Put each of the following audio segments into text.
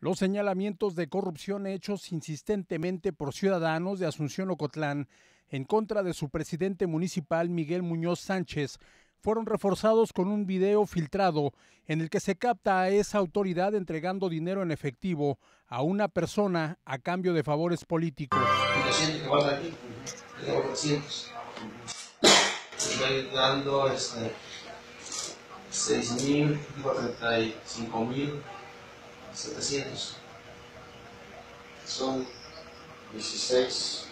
Los señalamientos de corrupción hechos insistentemente por ciudadanos de Asunción Ocotlán en contra de su presidente municipal Miguel Muñoz Sánchez fueron reforzados con un video filtrado en el que se capta a esa autoridad entregando dinero en efectivo a una persona a cambio de favores políticos. 200 que van aquí, tengo 300. Estoy dando 6.000, digo 35.700. Son 16.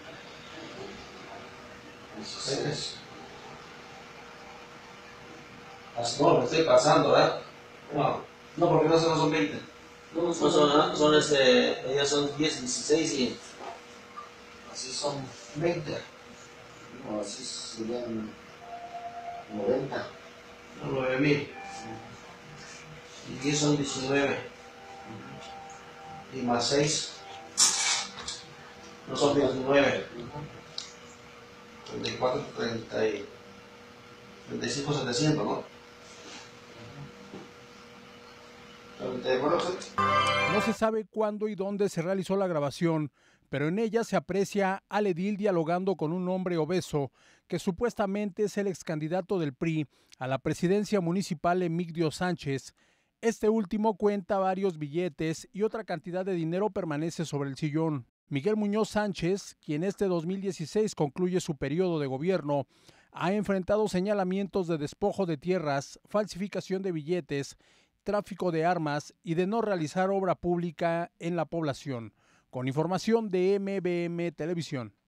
Así no, me estoy pasando, ¿verdad? No, porque no son 20. No son ellas son 10, 16 y así son 20. No, así serían 90. No, 9.000. Y 10 son 19. Y más 6 no son 19. 34, 30 y 35, 700, ¿no? No se sabe cuándo y dónde se realizó la grabación, pero en ella se aprecia al edil dialogando con un hombre obeso que supuestamente es el ex candidato del PRI a la presidencia municipal Emigdio Sánchez. Este último cuenta varios billetes y otra cantidad de dinero permanece sobre el sillón. Miguel Muñoz Sánchez, quien este 2016 concluye su periodo de gobierno, ha enfrentado señalamientos de despojo de tierras, falsificación de billetes, tráfico de armas y de no realizar obra pública en la población. Con información de MBM Televisión.